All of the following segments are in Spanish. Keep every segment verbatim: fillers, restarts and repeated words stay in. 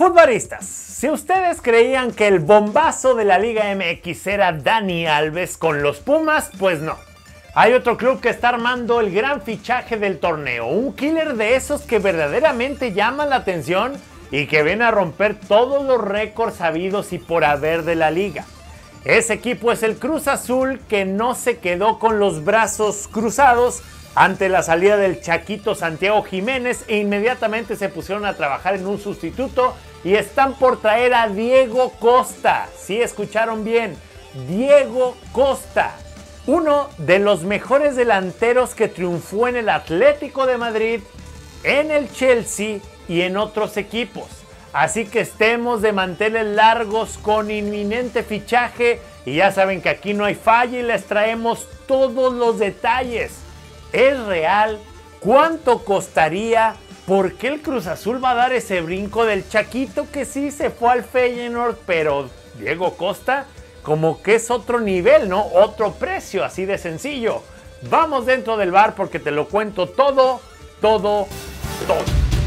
Futbolistas, si ustedes creían que el bombazo de la Liga M X era Dani Alves con los Pumas, pues no. Hay otro club que está armando el gran fichaje del torneo, un killer de esos que verdaderamente llaman la atención y que viene a romper todos los récords habidos y por haber de la liga. Ese equipo es el Cruz Azul, que no se quedó con los brazos cruzados ante la salida del Chaquito Santiago Jiménez e inmediatamente se pusieron a trabajar en un sustituto y están por traer a Diego Costa. Sí, escucharon bien, Diego Costa, uno de los mejores delanteros que triunfó en el Atlético de Madrid, en el Chelsea y en otros equipos. Así que estemos de manteles largos con inminente fichaje y ya saben que aquí no hay falla y les traemos todos los detalles. ¿Es real? ¿Cuánto costaría? ¿Por qué el Cruz Azul va a dar ese brinco del Chaquito que sí se fue al Feyenoord, pero Diego Costa como que es otro nivel, ¿no? Otro precio, así de sencillo. Vamos dentro del bar porque te lo cuento todo, todo, todo.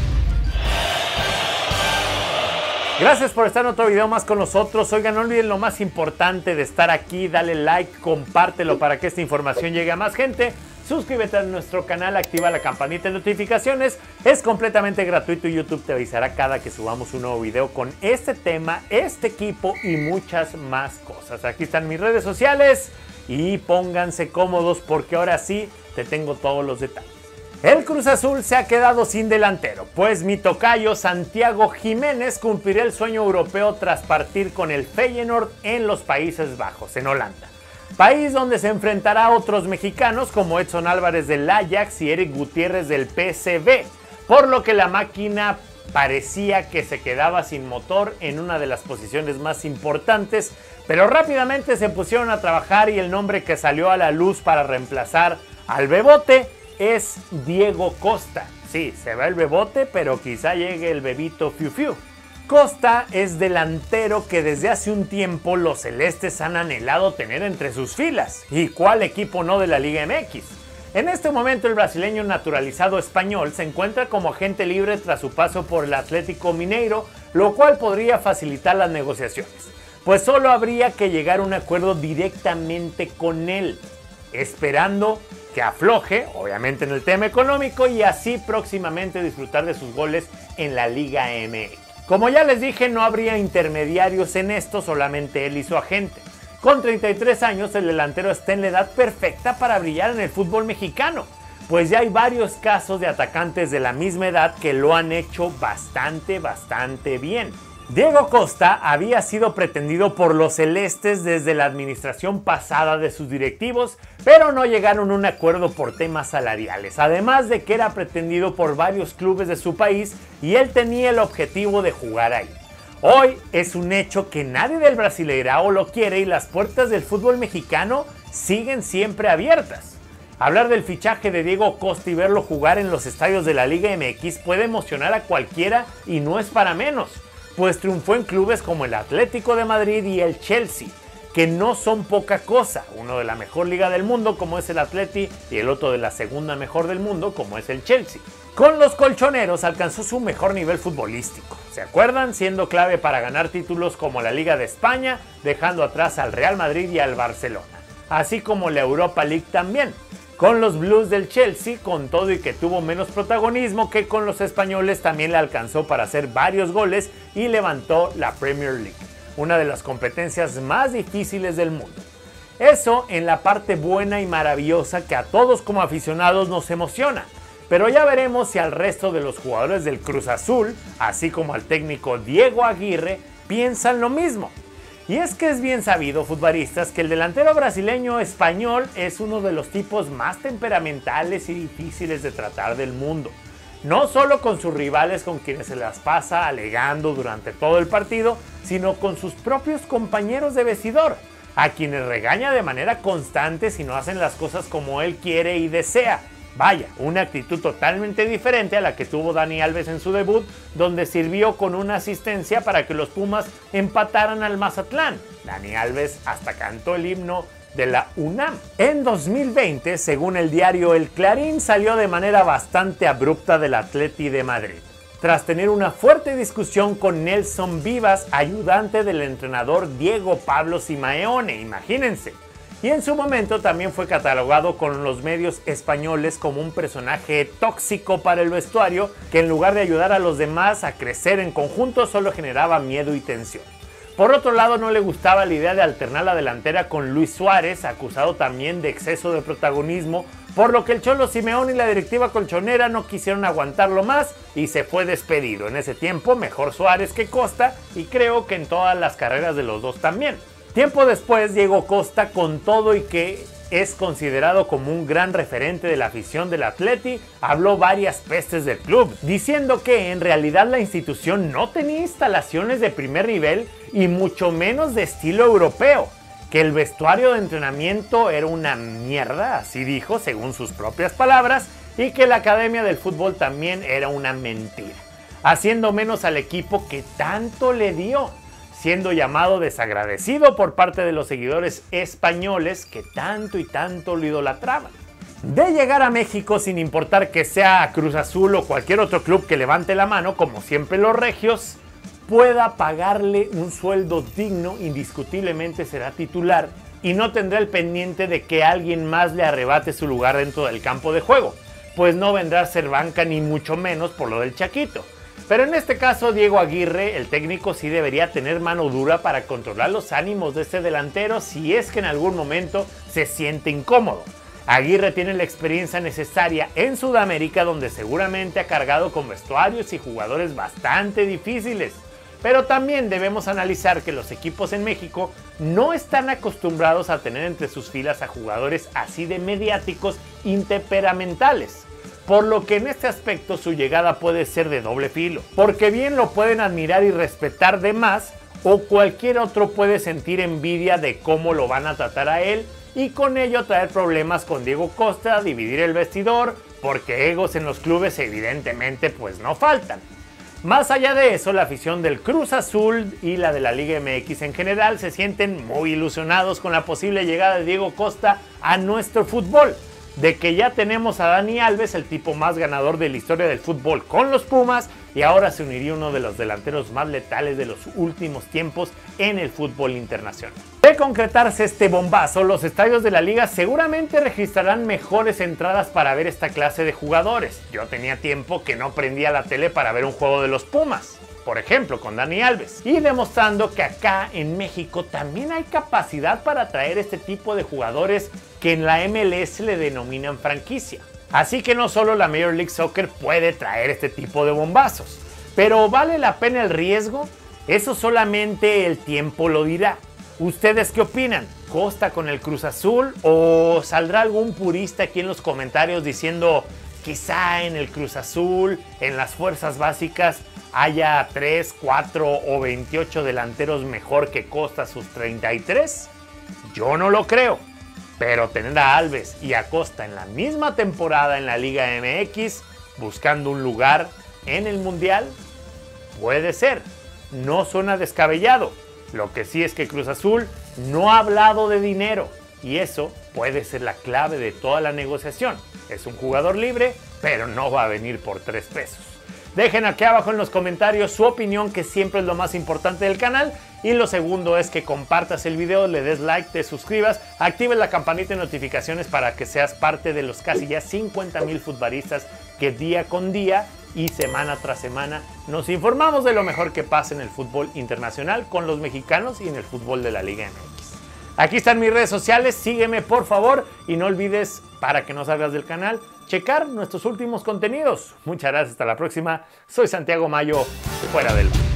Gracias por estar en otro video más con nosotros. Oigan, no olviden lo más importante de estar aquí. Dale like, compártelo para que esta información llegue a más gente. Suscríbete a nuestro canal, activa la campanita de notificaciones. Es completamente gratuito y YouTube te avisará cada que subamos un nuevo video con este tema, este equipo y muchas más cosas. Aquí están mis redes sociales y pónganse cómodos porque ahora sí te tengo todos los detalles. El Cruz Azul se ha quedado sin delantero, pues mi tocayo Santiago Jiménez cumplirá el sueño europeo tras partir con el Feyenoord en los Países Bajos, en Holanda. País donde se enfrentará a otros mexicanos como Edson Álvarez del Ajax y Eric Gutiérrez del P S V, por lo que la máquina parecía que se quedaba sin motor en una de las posiciones más importantes, pero rápidamente se pusieron a trabajar y el nombre que salió a la luz para reemplazar al Bebote es Diego Costa. Sí, se va el Bebote, pero quizá llegue el bebito Fiu Fiu. Costa es delantero que desde hace un tiempo los celestes han anhelado tener entre sus filas. ¿Y cuál equipo no de la Liga M X? En este momento el brasileño naturalizado español se encuentra como agente libre tras su paso por el Atlético Mineiro, lo cual podría facilitar las negociaciones, pues solo habría que llegar a un acuerdo directamente con él, esperando que afloje, obviamente en el tema económico, y así próximamente disfrutar de sus goles en la Liga M X. Como ya les dije, no habría intermediarios en esto, solamente él y su agente. Con treinta y tres años, el delantero está en la edad perfecta para brillar en el fútbol mexicano, pues ya hay varios casos de atacantes de la misma edad que lo han hecho bastante, bastante bien. Diego Costa había sido pretendido por los celestes desde la administración pasada de sus directivos, pero no llegaron a un acuerdo por temas salariales, además de que era pretendido por varios clubes de su país y él tenía el objetivo de jugar ahí. Hoy es un hecho que nadie del Brasileirao lo quiere y las puertas del fútbol mexicano siguen siempre abiertas. Hablar del fichaje de Diego Costa y verlo jugar en los estadios de la Liga M X puede emocionar a cualquiera y no es para menos, pues triunfó en clubes como el Atlético de Madrid y el Chelsea, que no son poca cosa, uno de la mejor liga del mundo como es el Atleti y el otro de la segunda mejor del mundo como es el Chelsea. Con los colchoneros alcanzó su mejor nivel futbolístico, ¿se acuerdan? Siendo clave para ganar títulos como la Liga de España, dejando atrás al Real Madrid y al Barcelona, así como la Europa League también. Con los Blues del Chelsea, con todo y que tuvo menos protagonismo que con los españoles, también le alcanzó para hacer varios goles y levantó la Premier League, una de las competencias más difíciles del mundo. Eso en la parte buena y maravillosa que a todos como aficionados nos emociona, pero ya veremos si al resto de los jugadores del Cruz Azul, así como al técnico Diego Aguirre, piensan lo mismo. Y es que es bien sabido, futbolistas, que el delantero brasileño español es uno de los tipos más temperamentales y difíciles de tratar del mundo. No solo con sus rivales con quienes se las pasa alegando durante todo el partido, sino con sus propios compañeros de vestidor, a quienes regaña de manera constante si no hacen las cosas como él quiere y desea. Vaya, una actitud totalmente diferente a la que tuvo Dani Alves en su debut, donde sirvió con una asistencia para que los Pumas empataran al Mazatlán. Dani Alves hasta cantó el himno de la UNAM. En dos mil veinte, según el diario El Clarín, salió de manera bastante abrupta del Atleti de Madrid. tras tener una fuerte discusión con Nelson Vivas, ayudante del entrenador Diego Pablo Simeone, imagínense. Y en su momento también fue catalogado con los medios españoles como un personaje tóxico para el vestuario, que en lugar de ayudar a los demás a crecer en conjunto, solo generaba miedo y tensión. Por otro lado, no le gustaba la idea de alternar la delantera con Luis Suárez, acusado también de exceso de protagonismo, por lo que el Cholo Simeone y la directiva colchonera no quisieron aguantarlo más y se fue despedido. En ese tiempo, mejor Suárez que Costa, y creo que en todas las carreras de los dos también. Tiempo después, Diego Costa, con todo y que es considerado como un gran referente de la afición del Atleti, habló varias pestes del club, diciendo que en realidad la institución no tenía instalaciones de primer nivel y mucho menos de estilo europeo, que el vestuario de entrenamiento era una mierda, así dijo, según sus propias palabras, y que la academia del fútbol también era una mentira, haciendo menos al equipo que tanto le dio, siendo llamado desagradecido por parte de los seguidores españoles que tanto y tanto lo idolatraban. De llegar a México, sin importar que sea Cruz Azul o cualquier otro club que levante la mano, como siempre los regios, pueda pagarle un sueldo digno, indiscutiblemente será titular y no tendrá el pendiente de que alguien más le arrebate su lugar dentro del campo de juego, pues no vendrá a ser banca ni mucho menos por lo del Chaquito. Pero en este caso, Diego Aguirre, el técnico, sí debería tener mano dura para controlar los ánimos de este delantero si es que en algún momento se siente incómodo. Aguirre tiene la experiencia necesaria en Sudamérica, donde seguramente ha cargado con vestuarios y jugadores bastante difíciles. Pero también debemos analizar que los equipos en México no están acostumbrados a tener entre sus filas a jugadores así de mediáticos y temperamentales. Por lo que en este aspecto su llegada puede ser de doble filo, porque bien lo pueden admirar y respetar de más, o cualquier otro puede sentir envidia de cómo lo van a tratar a él y con ello traer problemas con Diego Costa, dividir el vestidor, porque egos en los clubes evidentemente pues no faltan. Más allá de eso, la afición del Cruz Azul y la de la Liga M X en general se sienten muy ilusionados con la posible llegada de Diego Costa a nuestro fútbol, de que ya tenemos a Dani Alves, el tipo más ganador de la historia del fútbol con los Pumas, y ahora se uniría uno de los delanteros más letales de los últimos tiempos en el fútbol internacional. De concretarse este bombazo, los estadios de la liga seguramente registrarán mejores entradas para ver esta clase de jugadores. Yo tenía tiempo que no prendía la tele para ver un juego de los Pumas, por ejemplo con Dani Alves, y demostrando que acá en México también hay capacidad para atraer este tipo de jugadores que en la M L S le denominan franquicia. Así que no solo la Major League Soccer puede traer este tipo de bombazos, pero ¿vale la pena el riesgo? Eso solamente el tiempo lo dirá. ¿Ustedes qué opinan? ¿Costa con el Cruz Azul o saldrá algún purista aquí en los comentarios diciendo quizá en el Cruz Azul, en las fuerzas básicas, haya tres, cuatro o veintiocho delanteros mejor que Costa sus treinta y tres? Yo no lo creo, pero tener a Alves y a Costa en la misma temporada en la Liga M X, buscando un lugar en el Mundial, puede ser. No suena descabellado. Lo que sí es que Cruz Azul no ha hablado de dinero y eso puede ser la clave de toda la negociación. Es un jugador libre, pero no va a venir por tres pesos. Dejen aquí abajo en los comentarios su opinión, que siempre es lo más importante del canal. Y lo segundo es que compartas el video, le des like, te suscribas, actives la campanita de notificaciones para que seas parte de los casi ya cincuenta mil futbolistas que día con día y semana tras semana nos informamos de lo mejor que pasa en el fútbol internacional con los mexicanos y en el fútbol de la Liga M X. Aquí están mis redes sociales, sígueme por favor y no olvides, para que no salgas del canal, checar nuestros últimos contenidos. Muchas gracias, hasta la próxima. Soy Santiago Mayo, fuera del...